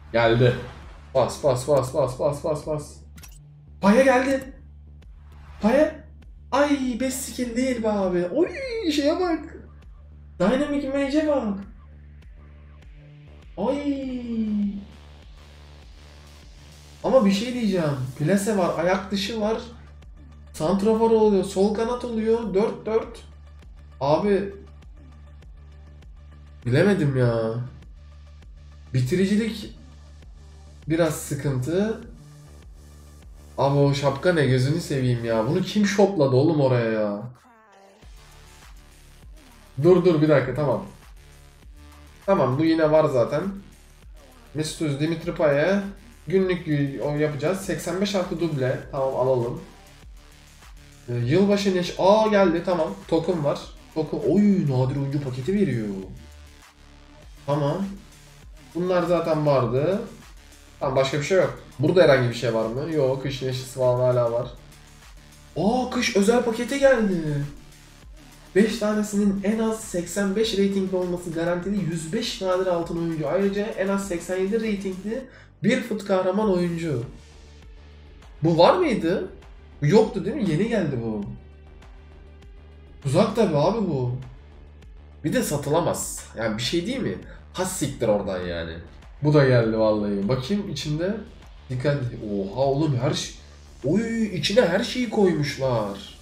Geldi. Bas bas bas bas bas bas bas. Paya geldi. Paya. Ay 5 skill değil be abi. Oy şeye bak. Dynamic Mage'e bak. Ay. Ama bir şey diyeceğim. Plase var, ayak dışı var. Santrafor oluyor, sol kanat oluyor. 4-4. Abi bilemedim ya. Bitiricilik biraz sıkıntı. Abi o şapka ne, gözünü seveyim ya. Bunu kim şopladı oğlum oraya ya? Dur bir dakika, tamam. Tamam, bu yine var zaten. Mesut Özil, Dimitri Payet. Günlük o yapacağız. 85 artı duble. Tamam, alalım. Yılbaşı neş... Aa geldi, tamam. Token var. Token... Oy, nadir oyuncu paketi veriyor. Tamam. Bunlar zaten vardı. Tamam, başka bir şey yok. Burada herhangi bir şey var mı? Yok, kış neşesi falan hala var. Aa, kış özel paketi geldi. 5 tanesinin en az 85 ratingli olması garantili 105 nadir altın oyuncu. Ayrıca en az 87 ratingli bir fut kahraman oyuncu. Bu var mıydı? Bu yoktu değil mi? Yeni geldi bu. Uzak tabi abi bu. Bir de satılamaz. Yani bir şey değil mi? Has siktir oradan yani. Bu da geldi vallahi. Bakayım içinde. Dikkat. Oha oğlum, her şey. Oy, içine her şeyi koymuşlar.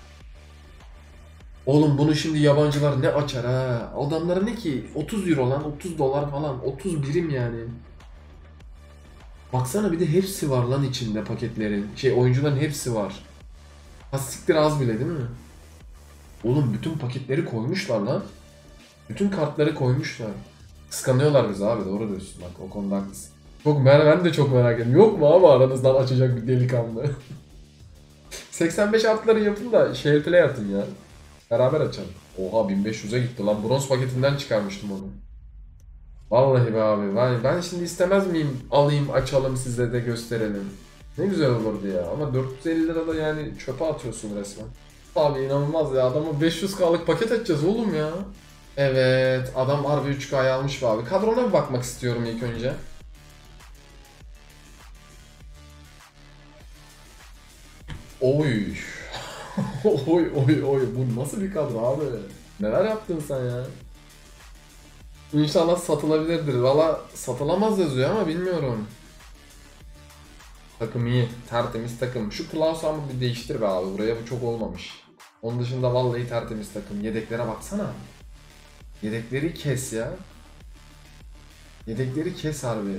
Oğlum bunu şimdi yabancılar ne açar ha? Adamlara ne ki? 30 euro lan, 30 dolar falan. 30 birim yani. Baksana, bir de hepsi var lan içinde paketlerin. Oyuncuların hepsi var. Az siktir az bile değil mi? Oğlum bütün paketleri koymuşlar lan. Bütün kartları koymuşlar. Kıskanıyorlar bizi abi, doğru diyorsun, bak o konuda haklısın. Ben de çok merak ediyorum. Yok mu abi aranızdan açacak bir delikanlı? 85 artıları yapın da share play atın ya. Beraber açalım. Oha 1500'e gitti lan. Bronz paketinden çıkarmıştım onu. Vallahi be abi. Ben şimdi istemez miyim? Alayım, açalım, size de gösterelim. Ne güzel olurdu ya. Ama 450 lira da yani çöpe atıyorsun resmen. Abi inanılmaz ya. Adama 500K'lık paket açacağız oğlum ya. Evet. Adam harbi 3K'yı almış be abi. Kadrona bir bakmak istiyorum ilk önce. Oy. Oy. Bu nasıl bir kadro abi? Neler yaptın sen ya? İnşallah satılabilirdir. Valla satılamaz yazıyor ama bilmiyorum. Takım iyi. Tertemiz takım. Şu Klaus ama bir değiştir be abi. Buraya bu çok olmamış. Onun dışında vallahi tertemiz takım. Yedeklere baksana. Yedekleri kes ya. Yedekleri kes harbi.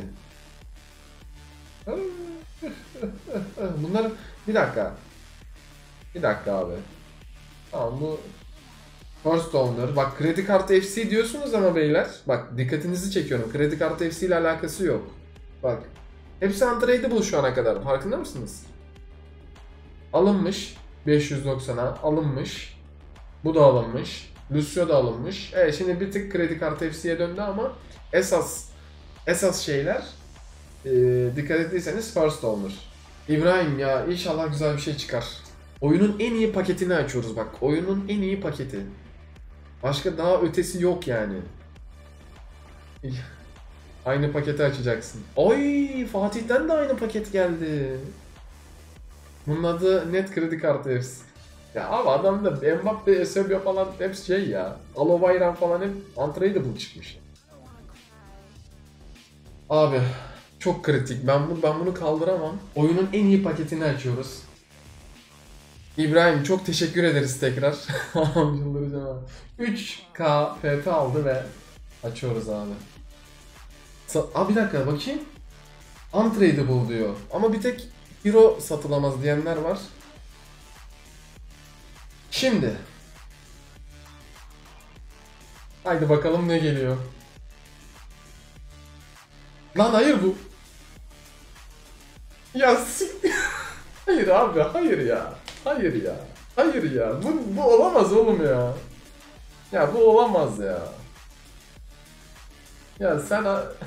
Bunlar... Bir dakika. Bir dakika abi. Tamam, bu First Owner. Bak, kredi kartı FC diyorsunuz ama beyler. Bak, dikkatinizi çekiyorum. Kredi kartı FC ile alakası yok. Bak. Hepsi untradeable şu ana kadar. Farkında mısınız? Alınmış. 590'a alınmış. Bu da alınmış. Lucio da alınmış. Evet, şimdi bir tık kredi kartı FC'ye döndü ama esas şeyler, dikkat ettiyseniz First Owner. İbrahim ya, inşallah güzel bir şey çıkar. Oyunun en iyi paketini açıyoruz bak. Oyunun en iyi paketi. Başka daha ötesi yok yani. Aynı paketi açacaksın. Oy, Fatih'ten de aynı paket geldi. Bunun adı net kredi kartı hepsi. Ya abi, adamda Mbappe, Eusebio falan hepsi şey ya. Alobayran falan hep untradeable çıkmış. Abi çok kritik. Ben bunu kaldıramam. Oyunun en iyi paketini açıyoruz. İbrahim çok teşekkür ederiz tekrar. Çıldıracağım abi. 3K FP aldı ve açıyoruz abi. Abi bir dakika bakayım. Untradeable diyor. Ama bir tek hero satılamaz diyenler var. Şimdi. Haydi bakalım ne geliyor. Lan hayır bu. Ya siktir. Hayır abi, hayır ya. Hayır ya. Hayır ya. Bu olamaz oğlum ya. Ya bu olamaz ya. Ya sen...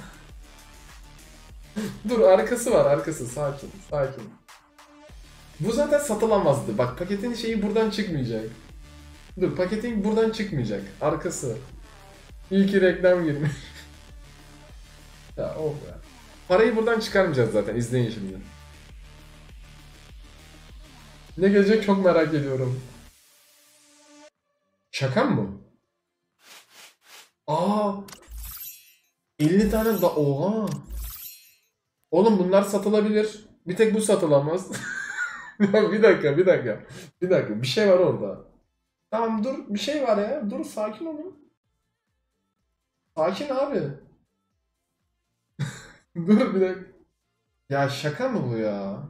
Dur, arkası var, arkası. Sakin, sakin. Bu zaten satılamazdı. Bak, paketin şeyi buradan çıkmayacak. Dur, paketin buradan çıkmayacak. Arkası. İyi ki reklam girmiş. Ya of ya. Parayı buradan çıkarmayacağız zaten. İzleyin şimdi. Ne gelecek çok merak ediyorum. Şaka mı bu? Aa! 50 tane da oha. Oğlum bunlar satılabilir. Bir tek bu satılamaz. Ya bir dakika, bir dakika. Bir dakika, bir şey var orada. Tamam dur, bir şey var ya. Dur sakin olun. Sakin abi. Dur bir dakika. Ya şaka mı bu ya?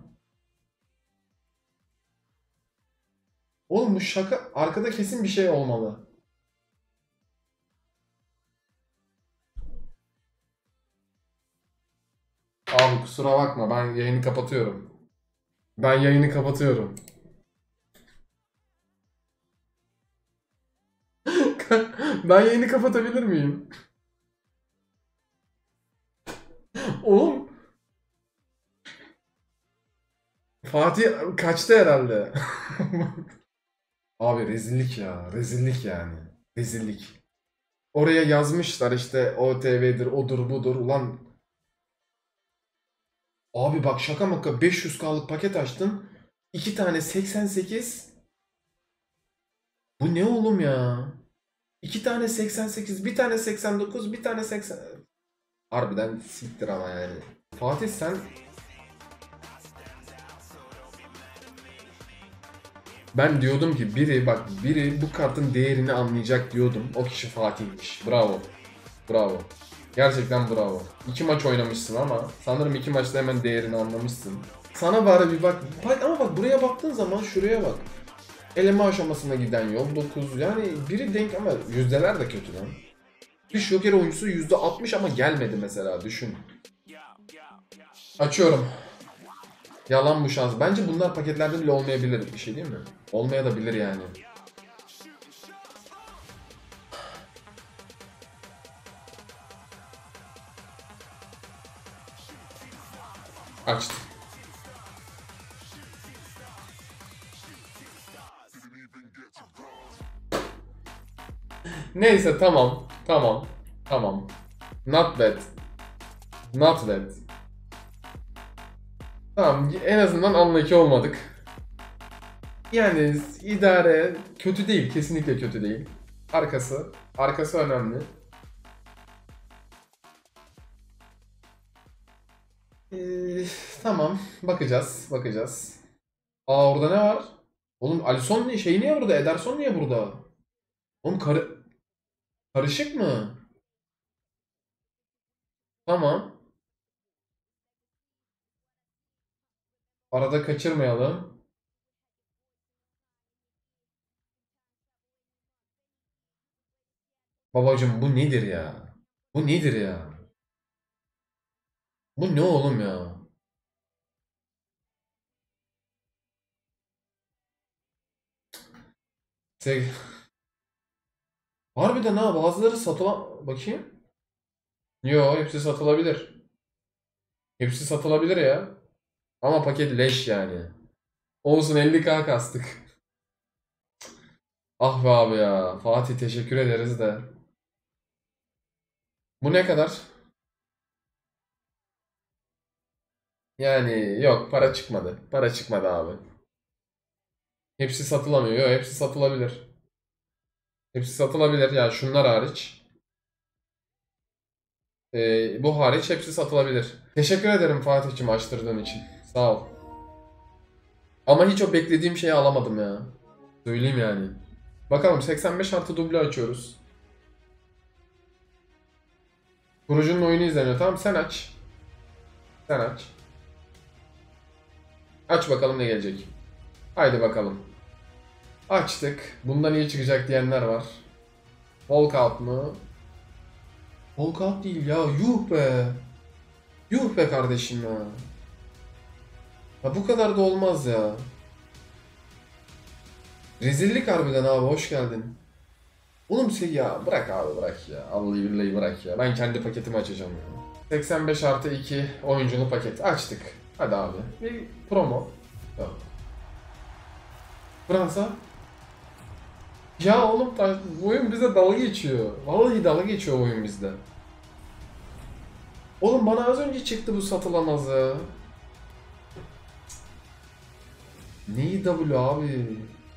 Oğlum bu şaka. Arkada kesin bir şey olmalı. Abi kusura bakma ben yayını kapatıyorum. Ben yayını kapatıyorum. Ben yayını kapatabilir miyim? Oğlum Fatih kaçtı herhalde. Abi rezillik ya. Rezillik yani. Rezillik. Oraya yazmışlar işte OTV'dir, odur budur. Ulan abi bak şaka maka 500K'lık paket açtım. 2 tane 88. Bu ne oğlum ya? 2 tane 88, bir tane 89, bir tane 80. Harbiden siktir ama yani. Fatih sen ben diyordum ki biri bu kartın değerini anlayacak diyordum. O kişi Fatih'miş. Bravo. Bravo. Gerçekten bravo. 2 maç oynamışsın ama sanırım 2 maçta hemen değerini anlamışsın. Sana bari bir bak. Bak ama bak buraya baktığın zaman şuraya bak. Eleme aşamasına giden yol 9. Yani biri denk ama yüzdeler de kötü lan. Bir Joker oyuncusu %60 ama gelmedi mesela düşün. Açıyorum. Yalan bu şans. Bence bunlar paketlerde bile olmayabilir bir şey değil mi? Olmaya da bilir yani. Açtım. Neyse tamam. Tamam. Tamam. Not bad. Not bad. Tamam en azından unlucky olmadık. Yani idare kötü değil. Kesinlikle kötü değil. Arkası. Arkası önemli. Ee, tamam. Bakacağız. Bakacağız. Aa orada ne var? Oğlum Alisson şey niye burada? Ederson niye burada? Oğlum karışık mı? Tamam. Arada kaçırmayalım. Babacım bu nedir ya? Bu nedir ya? Bu ne oğlum ya? Seg Harbiden ha bazıları satılan... Bakayım. Yo hepsi satılabilir. Hepsi satılabilir ya. Ama paket leş yani. Olsun 50K kastık. Ah be abi ya. Fatih teşekkür ederiz de. Bu ne kadar? Yani yok para çıkmadı. Para çıkmadı abi. Hepsi satılamıyor. Yok hepsi satılabilir. Hepsi satılabilir. Yani şunlar hariç. Bu hariç hepsi satılabilir. Teşekkür ederim Fatih'cim açtırdığın için. Sağ ol. Ama hiç o beklediğim şeyi alamadım ya. Söyleyeyim yani. Bakalım 85 artı duble açıyoruz. Kurucunun oyunu izleniyor. Tamam sen aç. Sen aç. Aç bakalım ne gelecek. Haydi bakalım. Açtık. Bundan iyi çıkacak diyenler var. Walkout mu? Walkout değil ya. Yuh be. Yuh be kardeşim ya. Ya bu kadar da olmaz ya. Rezillik harbiden abi hoş geldin. Oğlum sen ya bırak abi bırak ya. Vallahi billahi bırak ya. Ben kendi paketimi açacağım ya. 85 artı 2 oyunculu paket açtık. Hadi abi. Bir promo. Tamam. Fransa. Ya oğlum bu oyun bize dalga geçiyor. Vallahi dalga geçiyor oyun bizde. Oğlum bana az önce çıktı bu satılamazı. Neyi W abi?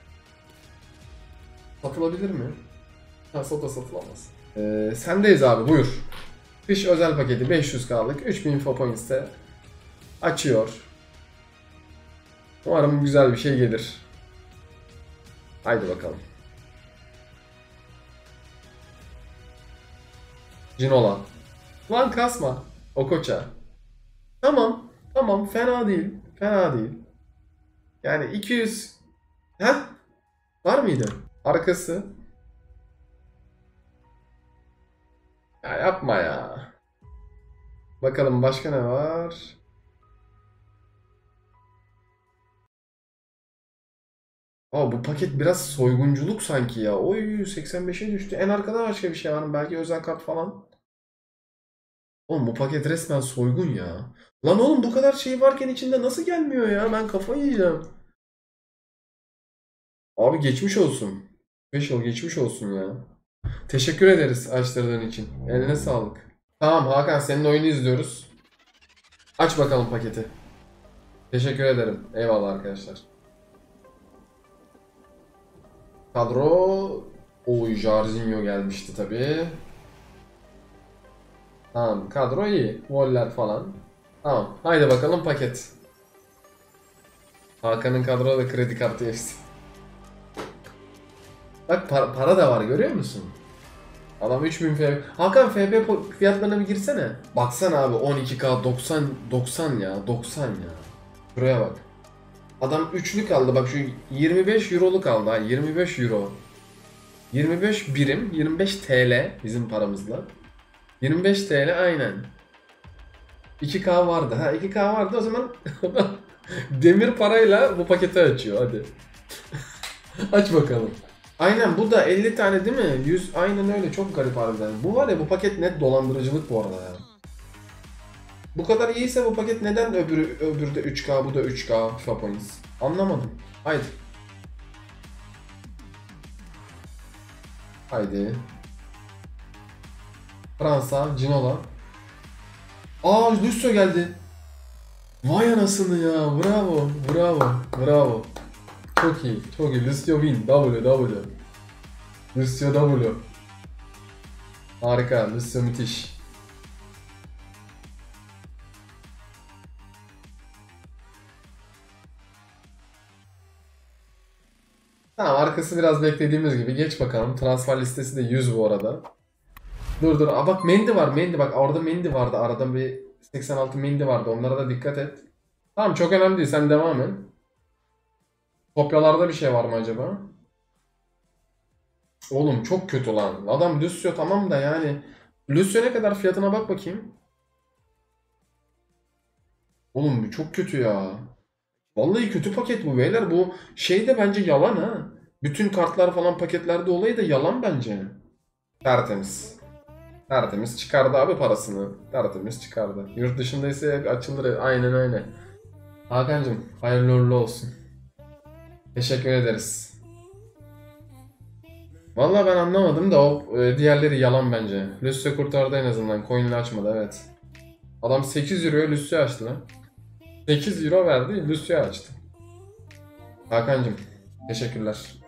Satılabilir mi? Ha, o da satılamaz. Sendeyiz abi, buyur. Kış özel paketi 500K'lık 3000 info points'te açıyor. Umarım güzel bir şey gelir. Haydi bakalım. Cinola. Lan kasma. Okocha. Tamam. Tamam. Fena değil. Fena değil. Yani 200. Heh. Var mıydı? Arkası. Ya yapma ya. Bakalım başka ne var? Aa, bu paket biraz soygunculuk sanki ya. Oy, 85'e düştü. En arkada başka bir şey var mı? Belki özel kart falan. Oğlum bu paket resmen soygun ya. Lan oğlum, bu kadar şey varken içinde nasıl gelmiyor ya? Ben kafayı yiyeceğim. Abi geçmiş olsun. 5 yıl geçmiş olsun ya. Teşekkür ederiz açtırdığın için. Eline sağlık. Tamam Hakan, senin oyunu izliyoruz. Aç bakalım paketi. Teşekkür ederim. Eyvallah arkadaşlar. Kadro... Oy, Jarzinho gelmişti tabii. Tamam, kadro iyi. Goller falan. Tamam, haydi bakalım paket. Hakan'ın kadroda da kredi kartı hepsi. Bak para da var, görüyor musun? Adam 3000 FP. Hakan, FP fiyatlarına bir girsene. Baksana abi, 12K 90 ya, 90 ya. Buraya bak. Adam üçlük aldı, bak şu 25 euroluk aldı ha, 25 euro. 25 birim, 25 TL bizim paramızla. 25 TL aynen. 2K vardı ha, 2K vardı o zaman. Demir parayla bu paketi açıyor, hadi. Aç bakalım. Aynen, bu da 50 tane değil mi? 100, aynen öyle, çok garip harbiden. Bu var ya, bu paket net dolandırıcılık bu arada ya. Bu kadar iyiyse bu paket neden öbürü de 3K, bu da 3K FIFA points? Anlamadım. Haydi. Haydi. Fransa, Ginola. Aa, Lucio geldi. Vay anasını ya. Bravo. Bravo. Bravo. Çok iyi. Çok iyi. Lucio win. W. W. Lucio W. Harika. Lucio müthiş. Tamam, arkası biraz beklediğimiz gibi. Geç bakalım. Transfer listesi de 100 bu arada. Dur dur. Aa, bak Mendy var. Mendy bak. Orada Mendy vardı. Arada bir 86 Mendy vardı. Onlara da dikkat et. Tamam, çok önemli değil. Sen devam et. Kopyalarda bir şey var mı acaba? Oğlum çok kötü lan. Adam Lucio tamam da yani. Lucio ne kadar, fiyatına bak bakayım. Oğlum çok kötü ya. Vallahi kötü paket bu beyler. Bu şey de bence yalan ha. Bütün kartlar falan paketlerde olayı da yalan bence. Tertemiz. Tertemiz çıkardı abi parasını. Tertemiz çıkardı. Yurt dışında ise açılır. Aynen öyle. Hakan'cığım hayırlı uğurlu olsun. Teşekkür ederiz. Vallahi ben anlamadım da o diğerleri yalan bence. Lucio kurtardı en azından. Coin'ini açmadı, evet. Adam 8 euroya Lucio açtı lan. 8 euro verdi, Lucio açtı. Hakan'cığım teşekkürler.